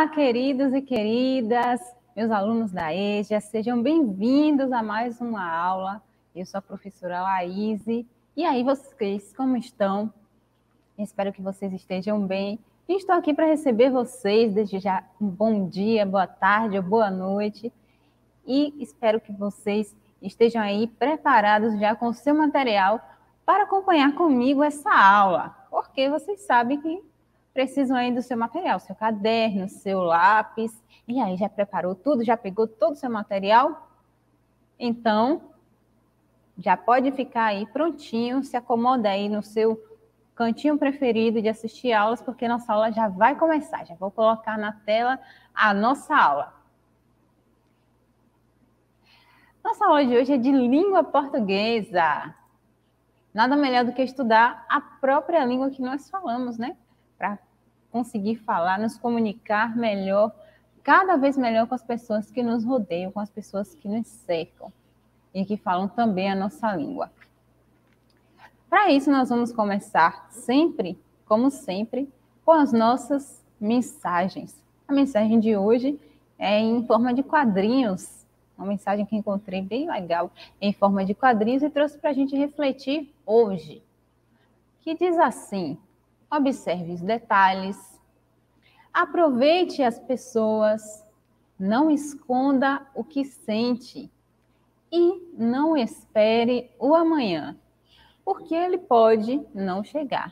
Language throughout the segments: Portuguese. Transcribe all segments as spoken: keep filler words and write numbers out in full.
Olá, queridos e queridas, meus alunos da EJA, sejam bem-vindos a mais uma aula. Eu sou a professora Laíse. E aí, vocês, como estão? Espero que vocês estejam bem. E estou aqui para receber vocês, desde já um bom dia, boa tarde ou boa noite. E espero que vocês estejam aí preparados já com o seu material para acompanhar comigo essa aula, porque vocês sabem que precisam aí do seu material, seu caderno, seu lápis. E aí, já preparou tudo? Já pegou todo o seu material? Então, já pode ficar aí prontinho, se acomoda aí no seu cantinho preferido de assistir aulas, porque nossa aula já vai começar. Já vou colocar na tela a nossa aula. Nossa aula de hoje é de língua portuguesa. Nada melhor do que estudar a própria língua que nós falamos, né? Para conseguir falar, nos comunicar melhor, cada vez melhor com as pessoas que nos rodeiam, com as pessoas que nos cercam e que falam também a nossa língua. Para isso, nós vamos começar sempre, como sempre, com as nossas mensagens. A mensagem de hoje é em forma de quadrinhos, uma mensagem que encontrei bem legal, em forma de quadrinhos, e trouxe para a gente refletir hoje, que diz assim: observe os detalhes, aproveite as pessoas, não esconda o que sente e não espere o amanhã, porque ele pode não chegar.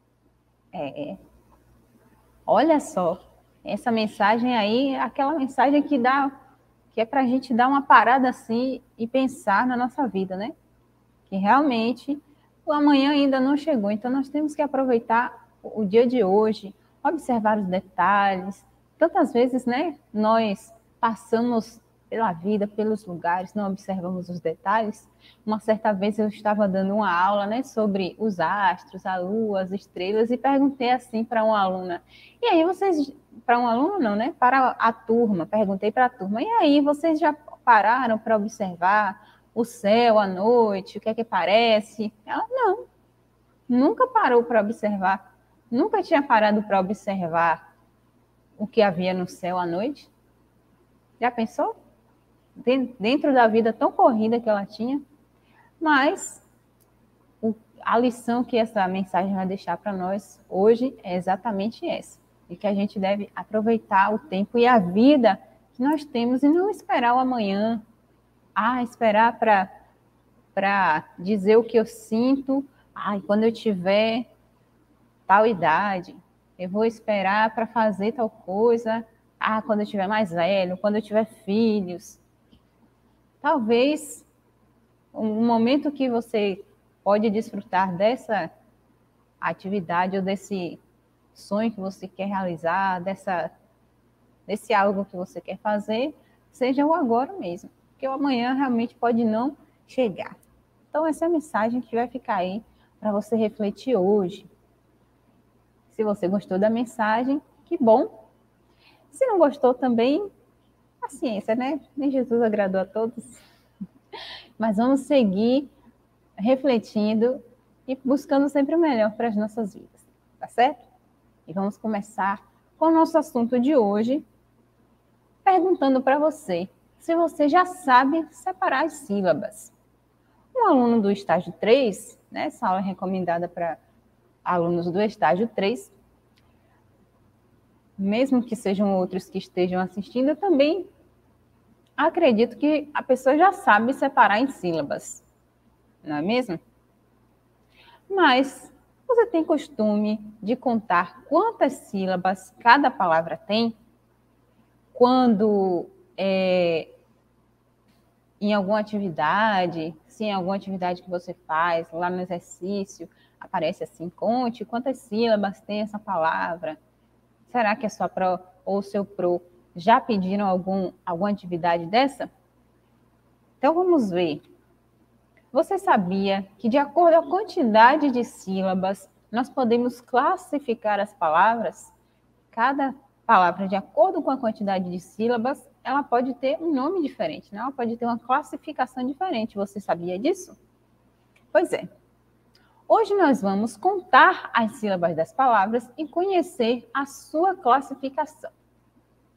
É, olha só, essa mensagem aí, aquela mensagem que dá, que é para a gente dar uma parada assim e pensar na nossa vida, né? Que realmente o amanhã ainda não chegou, então nós temos que aproveitar o dia de hoje, observar os detalhes. Tantas vezes, né, nós passamos pela vida, pelos lugares, não observamos os detalhes. Uma certa vez eu estava dando uma aula, né, sobre os astros, a lua, as estrelas, e perguntei assim para uma aluna: e aí vocês, para um aluno não, né, para a turma, perguntei para a turma: e aí vocês já pararam para observar o céu à noite, o que é que parece? Ela, não, nunca parou para observar, nunca tinha parado para observar o que havia no céu à noite. Já pensou? Dentro da vida tão corrida que ela tinha. Mas a lição que essa mensagem vai deixar para nós hoje é exatamente essa, de que a gente deve aproveitar o tempo e a vida que nós temos e não esperar o amanhã. Ah, esperar para para dizer o que eu sinto. Ai, quando eu tiver tal idade, eu vou esperar para fazer tal coisa. Ah, quando eu tiver mais velho, quando eu tiver filhos. Talvez um momento que você pode desfrutar dessa atividade ou desse sonho que você quer realizar, dessa, desse algo que você quer fazer, seja o agora mesmo. Porque o amanhã realmente pode não chegar. Então, essa é a mensagem que vai ficar aí para você refletir hoje. Se você gostou da mensagem, que bom. Se não gostou também, paciência, né? Nem Jesus agradou a todos. Mas vamos seguir refletindo e buscando sempre o melhor para as nossas vidas, tá certo? E vamos começar com o nosso assunto de hoje, perguntando para você se você já sabe separar as sílabas. Um aluno do estágio três, né, essa aula é recomendada para alunos do estágio três, mesmo que sejam outros que estejam assistindo, eu também acredito que a pessoa já sabe separar em sílabas, não é mesmo? Mas você tem costume de contar quantas sílabas cada palavra tem? Quando é, em alguma atividade, se em alguma atividade que você faz, lá no exercício, aparece assim: conte quantas sílabas tem essa palavra. Será que a sua pró ou o seu pro já pediram algum, alguma atividade dessa? Então, vamos ver. Você sabia que, de acordo com a quantidade de sílabas, nós podemos classificar as palavras? Cada palavra, de acordo com a quantidade de sílabas, ela pode ter um nome diferente, né? Ela pode ter uma classificação diferente. Você sabia disso? Pois é. Hoje nós vamos contar as sílabas das palavras e conhecer a sua classificação.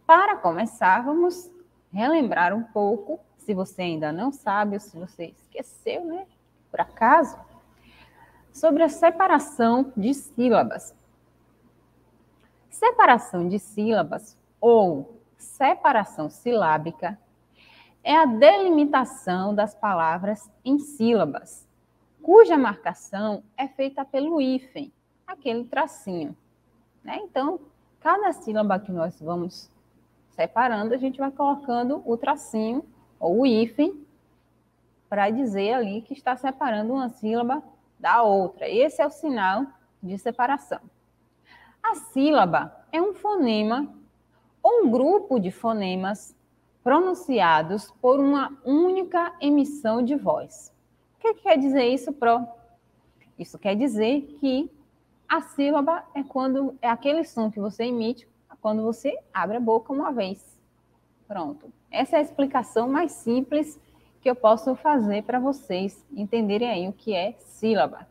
Para começar, vamos relembrar um pouco, se você ainda não sabe ou se você esqueceu, né, por acaso, sobre a separação de sílabas. Separação de sílabas ou separação silábica é a delimitação das palavras em sílabas, cuja marcação é feita pelo hífen, aquele tracinho, né? Então, cada sílaba que nós vamos separando, a gente vai colocando o tracinho ou o hífen para dizer ali que está separando uma sílaba da outra. Esse é o sinal de separação. A sílaba é um fonema ou um grupo de fonemas pronunciados por uma única emissão de voz. O que quer dizer isso, Pro? Isso quer dizer que a sílaba é quando é aquele som que você emite quando você abre a boca uma vez. Pronto. Essa é a explicação mais simples que eu posso fazer para vocês entenderem aí o que é sílaba.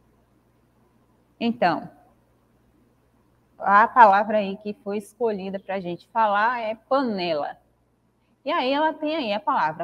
Então, a palavra aí que foi escolhida para a gente falar é panela. E aí ela tem aí a palavra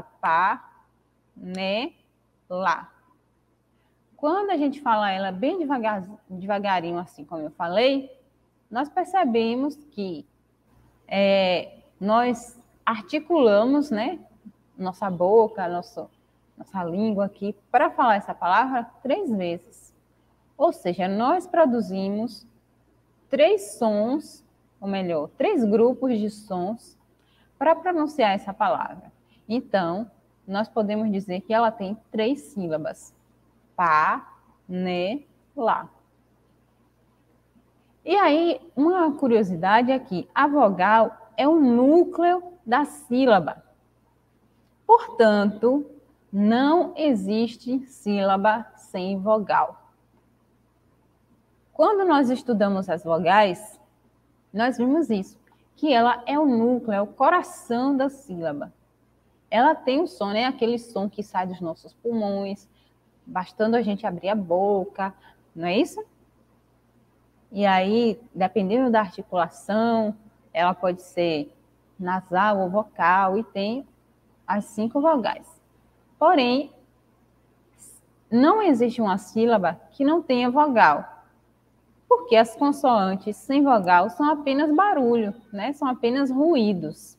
pa-ne-la. Quando a gente fala ela bem devagar, devagarinho, assim como eu falei, nós percebemos que é, nós articulamos, né, nossa boca, nosso, nossa língua aqui, para falar essa palavra três vezes. Ou seja, nós produzimos três sons, ou melhor, três grupos de sons para pronunciar essa palavra. Então, nós podemos dizer que ela tem três sílabas. Pa, ne, la. E aí, uma curiosidade é que a vogal é o núcleo da sílaba. Portanto, não existe sílaba sem vogal. Quando nós estudamos as vogais, nós vimos isso, que ela é o núcleo, é o coração da sílaba. Ela tem um som, né? Aquele som que sai dos nossos pulmões, bastando a gente abrir a boca, não é isso? E aí, dependendo da articulação, ela pode ser nasal ou vocal, e tem as cinco vogais. Porém, não existe uma sílaba que não tenha vogal, porque as consoantes sem vogal são apenas barulho, né? São apenas ruídos.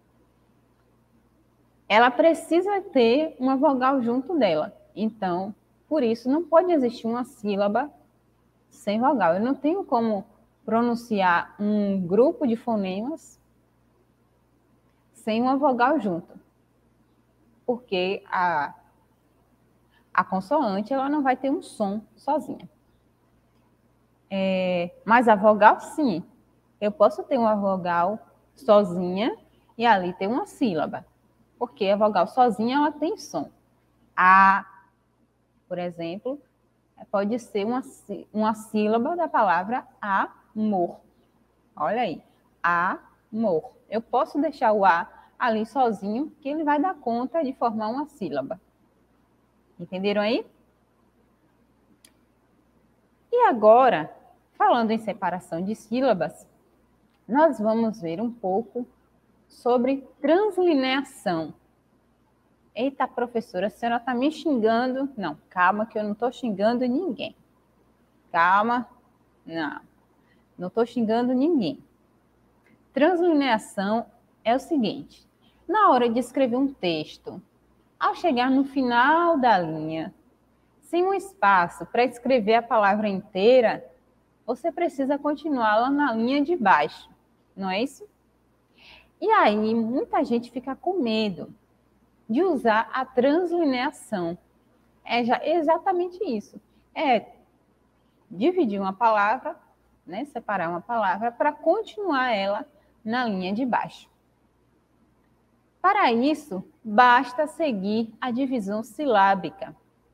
Ela precisa ter uma vogal junto dela. Então, por isso, não pode existir uma sílaba sem vogal. Eu não tenho como pronunciar um grupo de fonemas sem uma vogal junto. Porque a, a consoante ela não vai ter um som sozinha. É, mas a vogal, sim. Eu posso ter uma vogal sozinha e ali ter uma sílaba. Porque a vogal sozinha ela tem som. A, por exemplo, pode ser uma, uma sílaba da palavra amor. Olha aí, amor. Eu posso deixar o A ali sozinho, que ele vai dar conta de formar uma sílaba. Entenderam aí? E agora, falando em separação de sílabas, nós vamos ver um pouco sobre translineação. Eita, professora, a senhora está me xingando? Não, calma que eu não estou xingando ninguém. Calma, não, não estou xingando ninguém. Translineação é o seguinte, na hora de escrever um texto, ao chegar no final da linha, sem um espaço para escrever a palavra inteira, você precisa continuar lá na linha de baixo, não é isso? E aí, muita gente fica com medo de usar a translineação. É já exatamente isso. É dividir uma palavra, né, separar uma palavra para continuar ela na linha de baixo. Para isso, basta seguir a divisão silábica.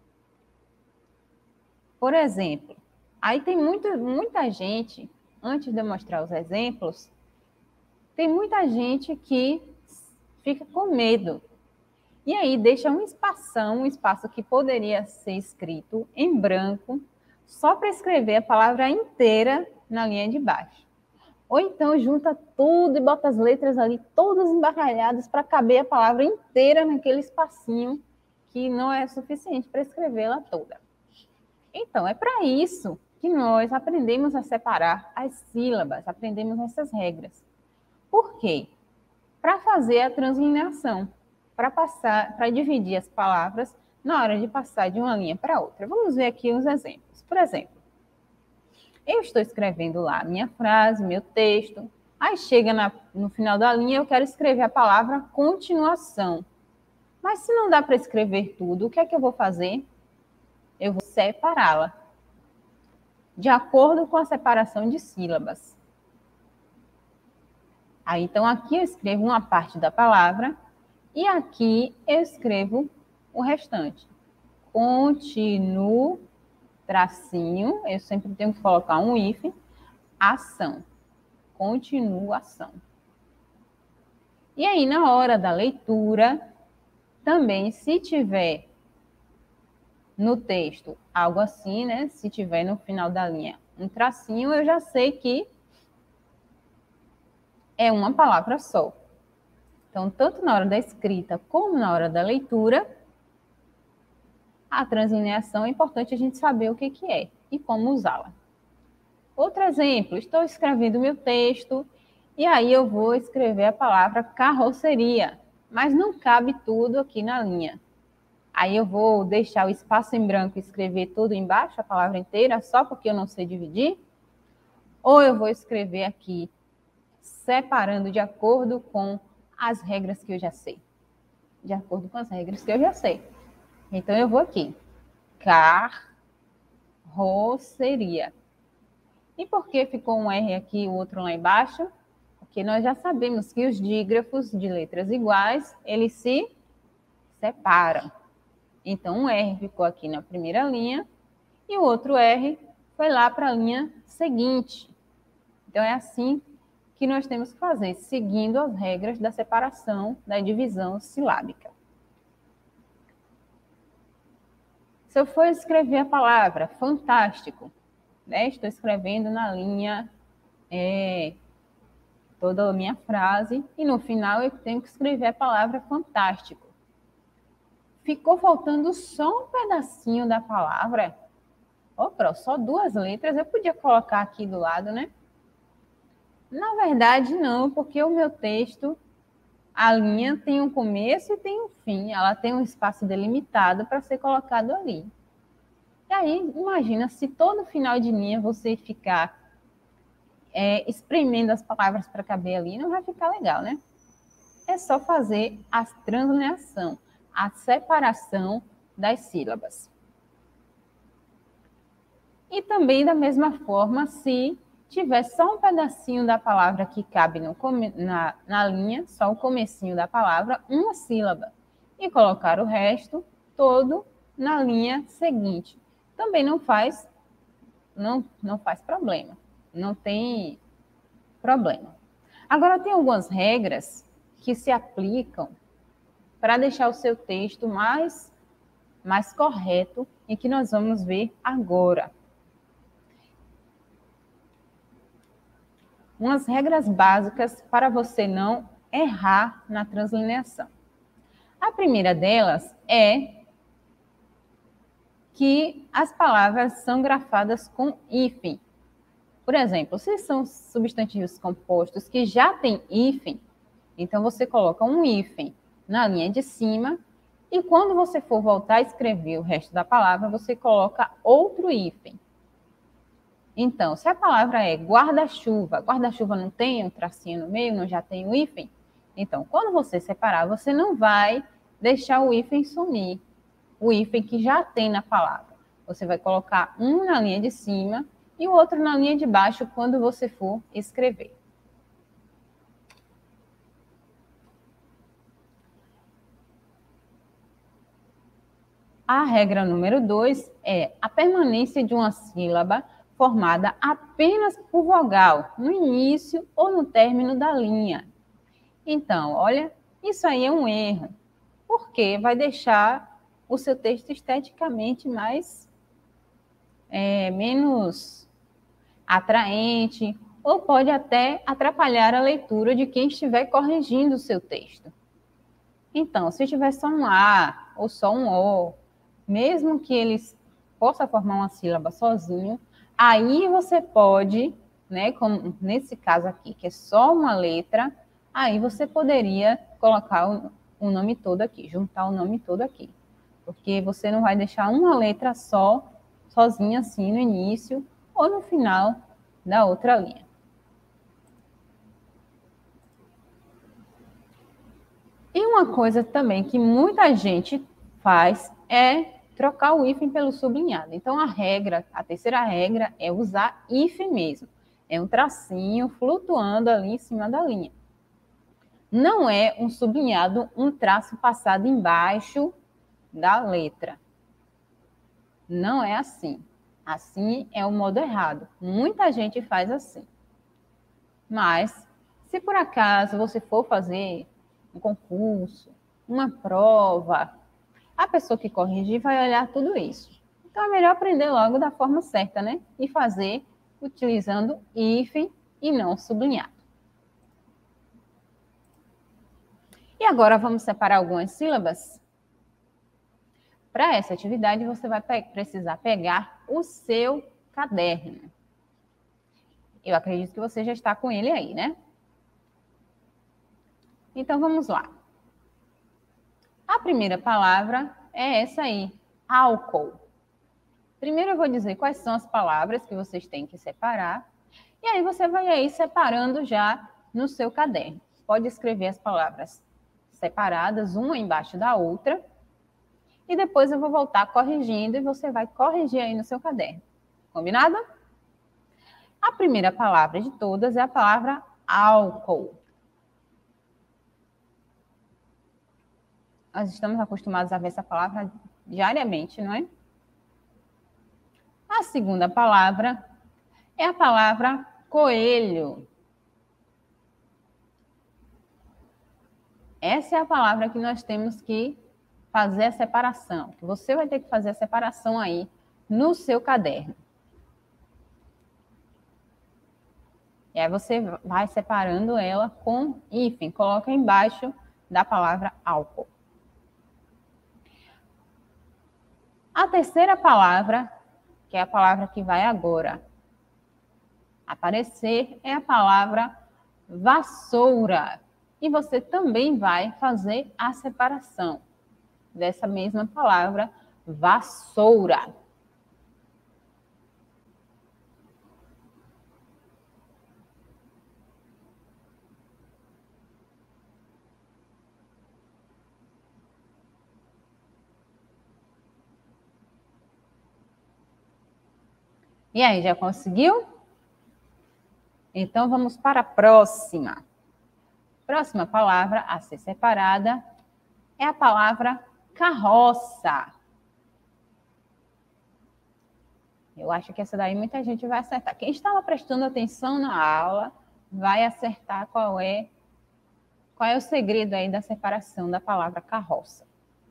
Por exemplo, aí tem muito, muita gente, antes de eu mostrar os exemplos, tem muita gente que fica com medo. E aí deixa um espação, um espaço que poderia ser escrito em branco, só para escrever a palavra inteira na linha de baixo. Ou então junta tudo e bota as letras ali todas embaralhadas para caber a palavra inteira naquele espacinho que não é suficiente para escrevê-la toda. Então, é para isso que nós aprendemos a separar as sílabas, aprendemos essas regras. Por quê? Para fazer a translineação, para passar, para dividir as palavras na hora de passar de uma linha para outra. Vamos ver aqui uns exemplos. Por exemplo, eu estou escrevendo lá minha frase, meu texto, aí chega na, no final da linha, eu quero escrever a palavra continuação. Mas se não dá para escrever tudo, o que é que eu vou fazer? Eu vou separá-la, de acordo com a separação de sílabas. Aí, então, aqui eu escrevo uma parte da palavra e aqui eu escrevo o restante. Continuo, tracinho, eu sempre tenho que colocar um hífen, ação. Continuação. E aí, na hora da leitura, também, se tiver no texto algo assim, né? Se tiver no final da linha um tracinho, eu já sei que é uma palavra só. Então, tanto na hora da escrita como na hora da leitura, a translineação é importante a gente saber o que, que é e como usá-la. Outro exemplo, estou escrevendo meu texto e aí eu vou escrever a palavra carroceria, mas não cabe tudo aqui na linha. Aí eu vou deixar o espaço em branco e escrever tudo embaixo, a palavra inteira, só porque eu não sei dividir? Ou eu vou escrever aqui, separando de acordo com as regras que eu já sei. De acordo com as regras que eu já sei. Então, eu vou aqui. Carroceria. E por que ficou um R aqui e o outro lá embaixo? Porque nós já sabemos que os dígrafos de letras iguais, eles se separam. Então, um R ficou aqui na primeira linha e o outro R foi lá para a linha seguinte. Então, é assim que nós temos que fazer, seguindo as regras da separação, da divisão silábica. Se eu for escrever a palavra fantástico, né, estou escrevendo na linha é, toda a minha frase e no final eu tenho que escrever a palavra fantástico. Ficou faltando só um pedacinho da palavra. Opa, só duas letras, eu podia colocar aqui do lado, né? Na verdade, não, porque o meu texto, a linha tem um começo e tem um fim. Ela tem um espaço delimitado para ser colocado ali. E aí, imagina, se todo final de linha você ficar é, espremendo as palavras para caber ali, não vai ficar legal, né? É só fazer a translineação, a separação das sílabas. E também, da mesma forma, se tiver só um pedacinho da palavra que cabe no, na, na linha, só o comecinho da palavra, uma sílaba, e colocar o resto todo na linha seguinte. Também não faz, não, não faz problema, não tem problema. Agora, tem algumas regras que se aplicam para deixar o seu texto mais, mais correto e que nós vamos ver agora. Umas regras básicas para você não errar na translineação. A primeira delas é que as palavras são grafadas com hífen. Por exemplo, se são substantivos compostos que já têm hífen, então você coloca um hífen na linha de cima e quando você for voltar a escrever o resto da palavra, você coloca outro hífen. Então, se a palavra é guarda-chuva, guarda-chuva não tem um tracinho no meio, não já tem o hífen? Então, quando você separar, você não vai deixar o hífen sumir, o hífen que já tem na palavra. Você vai colocar um na linha de cima e o outro na linha de baixo quando você for escrever. A regra número dois é a permanência de uma sílaba formada apenas por vogal, no início ou no término da linha. Então, olha, isso aí é um erro, porque vai deixar o seu texto esteticamente mais, é, menos atraente, ou pode até atrapalhar a leitura de quem estiver corrigindo o seu texto. Então, se tiver só um A ou só um O, mesmo que eles possa formar uma sílaba sozinho, aí você pode, né, como nesse caso aqui, que é só uma letra, aí você poderia colocar o, o nome todo aqui, juntar o nome todo aqui. Porque você não vai deixar uma letra só, sozinha assim no início ou no final da outra linha. E uma coisa também que muita gente faz é trocar o hífen pelo sublinhado. Então, a regra, a terceira regra é usar hífen mesmo. É um tracinho flutuando ali em cima da linha. Não é um sublinhado, um traço passado embaixo da letra. Não é assim. Assim é o modo errado. Muita gente faz assim. Mas, se por acaso você for fazer um concurso, uma prova, a pessoa que corrigir vai olhar tudo isso. Então, é melhor aprender logo da forma certa, né? E fazer utilizando hífen e não sublinhado. E agora vamos separar algumas sílabas? Para essa atividade, você vai pe- precisar pegar o seu caderno. Eu acredito que você já está com ele aí, né? Então, vamos lá. A primeira palavra é essa aí, álcool. Primeiro eu vou dizer quais são as palavras que vocês têm que separar. E aí você vai aí separando já no seu caderno. Pode escrever as palavras separadas, uma embaixo da outra. E depois eu vou voltar corrigindo e você vai corrigir aí no seu caderno. Combinado? A primeira palavra de todas é a palavra álcool. Nós estamos acostumados a ver essa palavra diariamente, não é? A segunda palavra é a palavra coelho. Essa é a palavra que nós temos que fazer a separação. Você vai ter que fazer a separação aí no seu caderno. E aí você vai separando ela com hífen, coloca embaixo da palavra álcool. A terceira palavra, que é a palavra que vai agora aparecer, é a palavra vassoura. E você também vai fazer a separação dessa mesma palavra, vassoura. E aí, já conseguiu? Então, vamos para a próxima. Próxima palavra a ser separada é a palavra carroça. Eu acho que essa daí muita gente vai acertar. Quem estava prestando atenção na aula vai acertar qual é, qual é o segredo aí da separação da palavra carroça.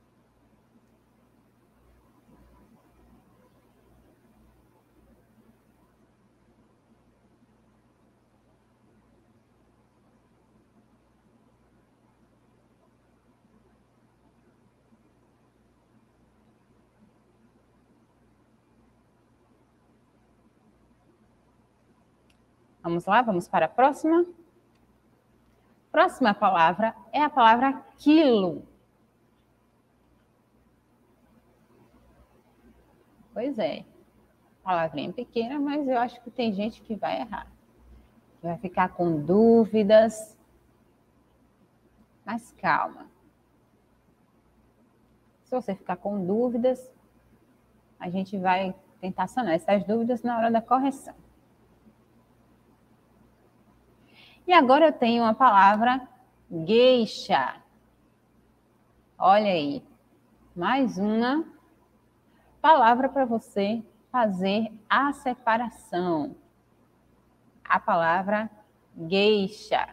Vamos lá, vamos para a próxima. Próxima palavra é a palavra quilo. Pois é, palavrinha pequena, mas eu acho que tem gente que vai errar. Que vai ficar com dúvidas. Mas calma. Se você ficar com dúvidas, a gente vai tentar sanar essas dúvidas na hora da correção. E agora eu tenho uma palavra geisha. Olha aí, mais uma palavra para você fazer a separação. A palavra geisha.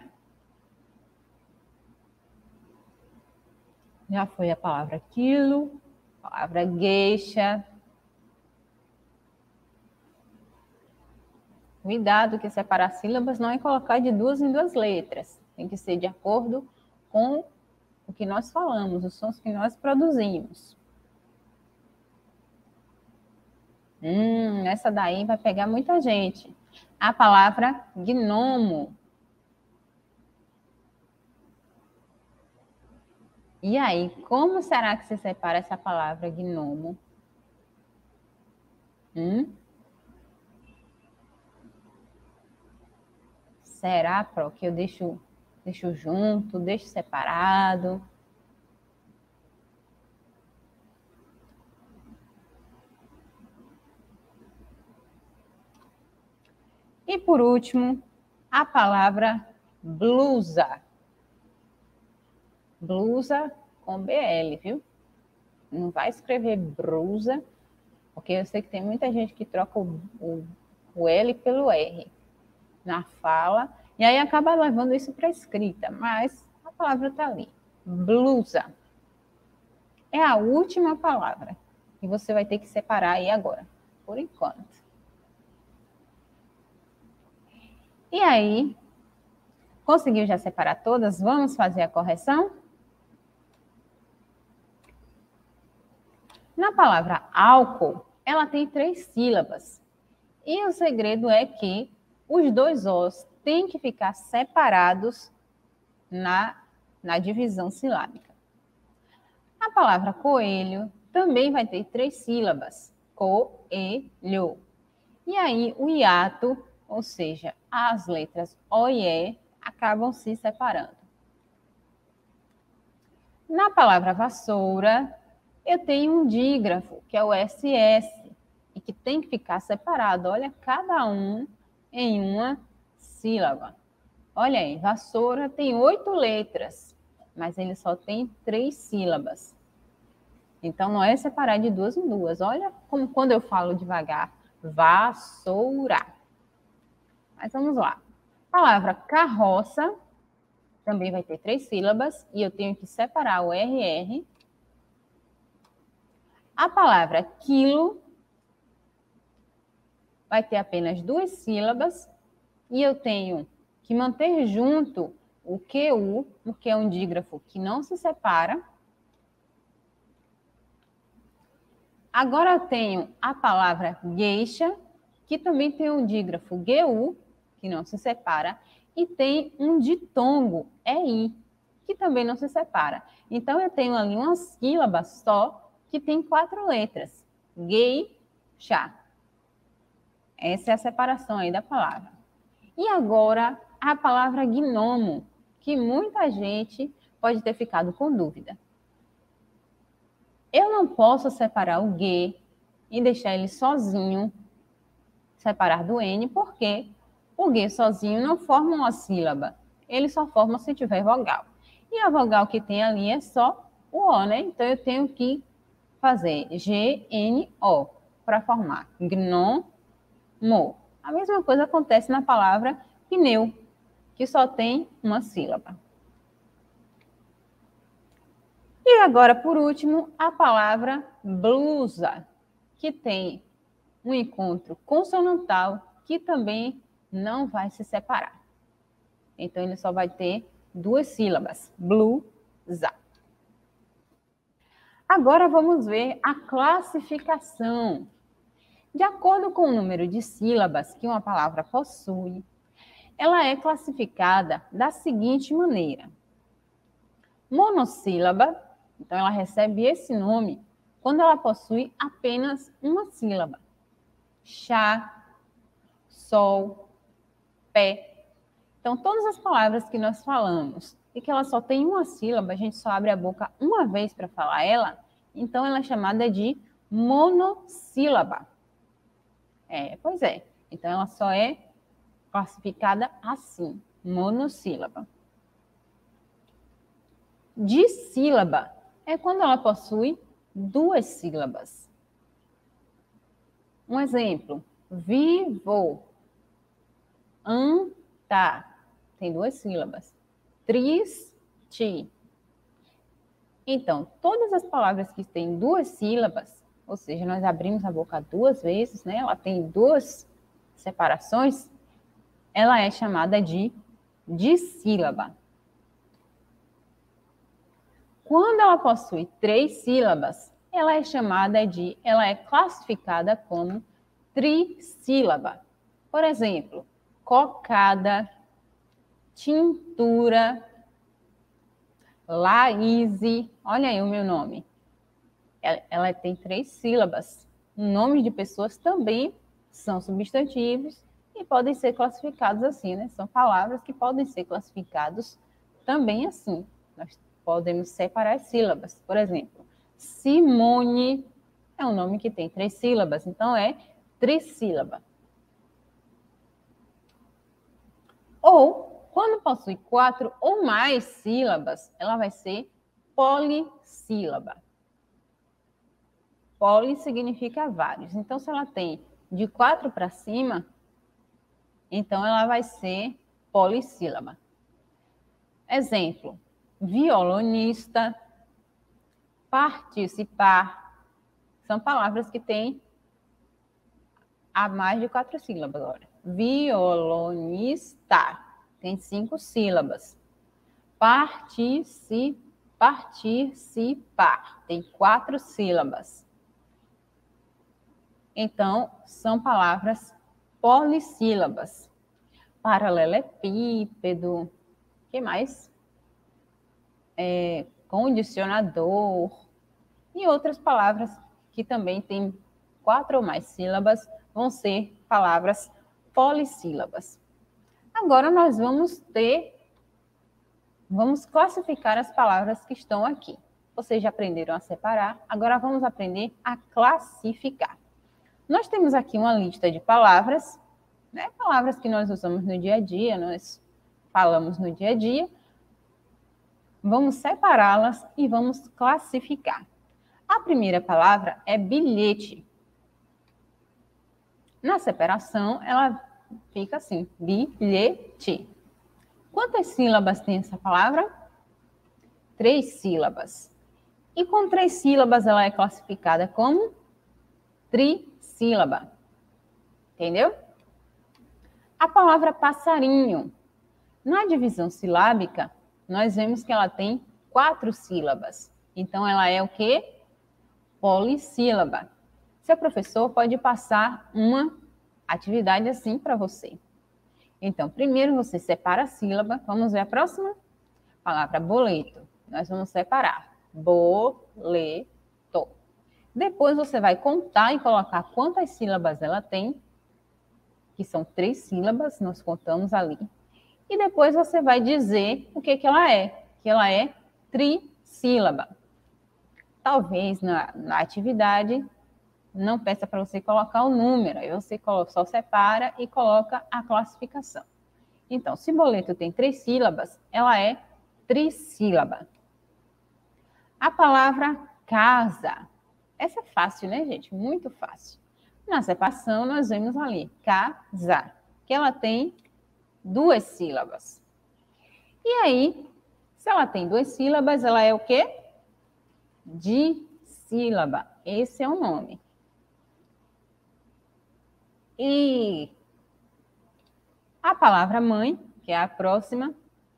Já foi a palavra quilo, a palavra geisha. Cuidado que separar sílabas não é colocar de duas em duas letras. Tem que ser de acordo com o que nós falamos, os sons que nós produzimos. Hum, essa daí vai pegar muita gente. A palavra gnomo. E aí, como será que se separa essa palavra gnomo? Hum? Será, Pro, que eu deixo, deixo junto, deixo separado? E por último, a palavra blusa. Blusa com B L, viu? Não vai escrever brusa, porque eu sei que tem muita gente que troca o, o, o L pelo R na fala, e aí acaba levando isso para a escrita, mas a palavra está ali. Blusa. É a última palavra. E você vai ter que separar aí agora, por enquanto. E aí, conseguiu já separar todas? Vamos fazer a correção? Na palavra álcool, ela tem três sílabas. E o segredo é que os dois Os têm que ficar separados na, na divisão silábica. A palavra coelho também vai ter três sílabas. Coelho. E aí o hiato, ou seja, as letras O e E, acabam se separando. Na palavra vassoura, eu tenho um dígrafo, que é o S S, e que tem que ficar separado. Olha, cada um em uma sílaba. Olha aí, vassoura tem oito letras, mas ele só tem três sílabas. Então, não é separar de duas em duas. Olha como quando eu falo devagar, vassoura. Mas vamos lá. A palavra carroça também vai ter três sílabas e eu tenho que separar o R R. A palavra quilo vai ter apenas duas sílabas e eu tenho que manter junto o Q U, porque é um dígrafo que não se separa. Agora eu tenho a palavra gueixa, que também tem um dígrafo G U, que não se separa, e tem um ditongo, E I, que também não se separa. Então eu tenho ali uma sílaba só, que tem quatro letras. Gueixa. Essa é a separação aí da palavra. E agora, a palavra gnomo, que muita gente pode ter ficado com dúvida. Eu não posso separar o G e deixar ele sozinho, separar do N, porque o G sozinho não forma uma sílaba. Ele só forma se tiver vogal. E a vogal que tem ali é só o O, né? Então, eu tenho que fazer G N O para formar gnomo. A mesma coisa acontece na palavra pneu, que só tem uma sílaba. E agora, por último, a palavra blusa, que tem um encontro consonantal que também não vai se separar. Então, ele só vai ter duas sílabas, blusa. Agora vamos ver a classificação. De acordo com o número de sílabas que uma palavra possui, ela é classificada da seguinte maneira. Monossílaba, então ela recebe esse nome quando ela possui apenas uma sílaba. Chá, sol, pé. Então, todas as palavras que nós falamos e que ela só tem uma sílaba, a gente só abre a boca uma vez para falar ela, então ela é chamada de monossílaba. É, pois é. Então, ela só é classificada assim, monossílaba. Dissílaba é quando ela possui duas sílabas. Um exemplo, vivo, anta, tem duas sílabas. Triste. Então, todas as palavras que têm duas sílabas, ou seja, nós abrimos a boca duas vezes, né? Ela tem duas separações, ela é chamada de dissílaba. Quando ela possui três sílabas, ela é chamada de, ela é classificada como trissílaba. Por exemplo, cocada, tintura, Laís, olha aí o meu nome. Ela, ela tem três sílabas. Nomes de pessoas também são substantivos e podem ser classificados assim, né? São palavras que podem ser classificados também assim. Nós podemos separar as sílabas. Por exemplo, Simone é um nome que tem três sílabas, então é trissílaba. Ou, quando possui quatro ou mais sílabas, ela vai ser polissílaba. Poli significa vários. Então, se ela tem de quatro para cima, então ela vai ser polissílaba. Exemplo, violonista, participar. São palavras que têm a mais de quatro sílabas agora. Violonista tem cinco sílabas. Partici, participar tem quatro sílabas. Então, são palavras polissílabas. Paralelepípedo, o que mais? É, condicionador e outras palavras que também têm quatro ou mais sílabas vão ser palavras polissílabas. Agora nós vamos ter, vamos classificar as palavras que estão aqui. Vocês já aprenderam a separar, agora vamos aprender a classificar. Nós temos aqui uma lista de palavras, né? Palavras que nós usamos no dia a dia, nós falamos no dia a dia. Vamos separá-las e vamos classificar. A primeira palavra é bilhete. Na separação, ela fica assim, bilhete. Quantas sílabas tem essa palavra? Três sílabas. E com três sílabas, ela é classificada como trissílaba. Entendeu? A palavra passarinho. Na divisão silábica, nós vemos que ela tem quatro sílabas. Então, ela é o quê? Polissílaba. Seu professor pode passar uma atividade assim para você. Então, primeiro você separa a sílaba. Vamos ver a próxima? Palavra boleto. Nós vamos separar. Boleto. Depois você vai contar e colocar quantas sílabas ela tem, que são três sílabas, nós contamos ali. E depois você vai dizer o que, que ela é, que ela é trissílaba. Talvez na, na atividade não peça para você colocar o número, aí você só separa e coloca a classificação. Então, se boleto tem três sílabas, ela é trissílaba. A palavra casa. Essa é fácil, né, gente? Muito fácil. Na separação, nós vemos ali, casa, que ela tem duas sílabas. E aí, se ela tem duas sílabas, ela é o quê? Dissílaba. Esse é o nome. E a palavra mãe, que é a próxima,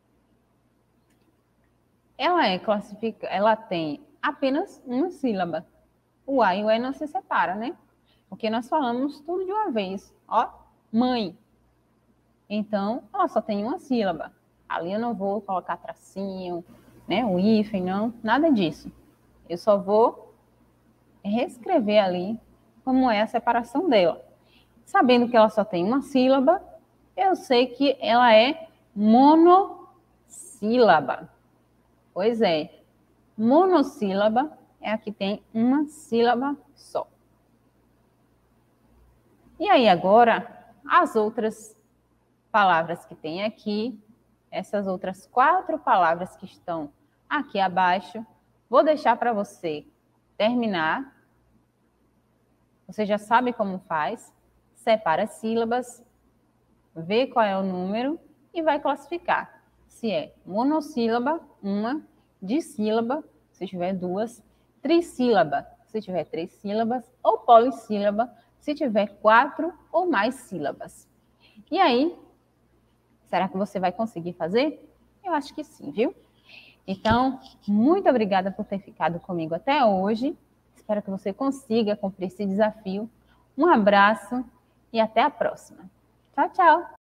ela é classificada, ela tem apenas uma sílaba. O A e o E não se separam, né? Porque nós falamos tudo de uma vez. Ó, mãe. Então, ela só tem uma sílaba. Ali eu não vou colocar tracinho, né? O hífen, não. Nada disso. Eu só vou reescrever ali como é a separação dela. Sabendo que ela só tem uma sílaba, eu sei que ela é monossílaba. Pois é. Monossílaba é a que tem uma sílaba só. E aí agora, as outras palavras que tem aqui, essas outras quatro palavras que estão aqui abaixo, vou deixar para você terminar. Você já sabe como faz. Separa as sílabas, vê qual é o número e vai classificar. Se é monossílaba, uma, dissílaba, se tiver duas, trissílaba, se tiver três sílabas, ou polissílaba, se tiver quatro ou mais sílabas. E aí, será que você vai conseguir fazer? Eu acho que sim, viu? Então, muito obrigada por ter ficado comigo até hoje. Espero que você consiga cumprir esse desafio. Um abraço e até a próxima. Tchau, tchau!